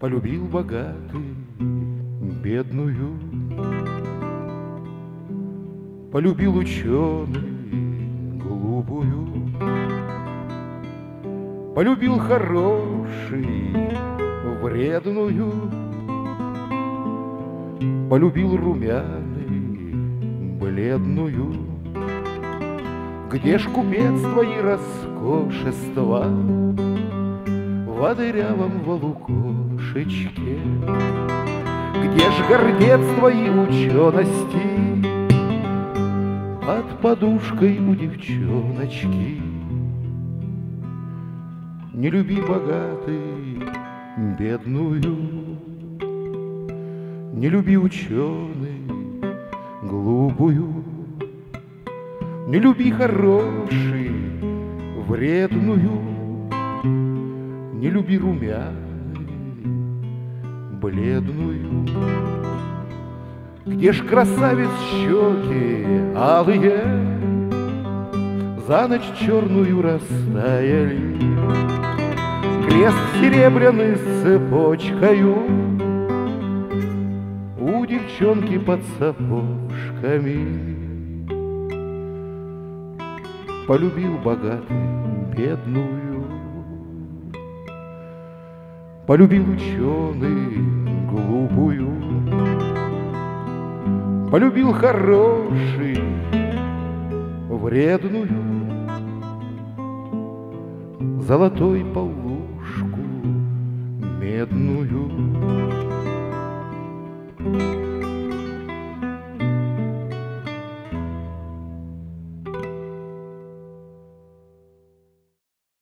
Полюбил богатый бедную, полюбил ученый глупую, полюбил хороший вредную, полюбил румяный бледную. Где ж, купец, твои роскошества в дырявом волукошечке? Где ж, гордец, твои учености под подушкой у девчоночки? Не люби, богатый, бедную, не люби, ученый, глупую, не люби, хороший, вредную, не люби, румяной, бледную. Где ж, красавец, щеки алые за ночь черную растаяли? Крест серебряный с цепочкою у девчонки под сапожками. Полюбил богатый бедную, полюбил ученый глупую, полюбил хороший вредную, золотой полушку медную.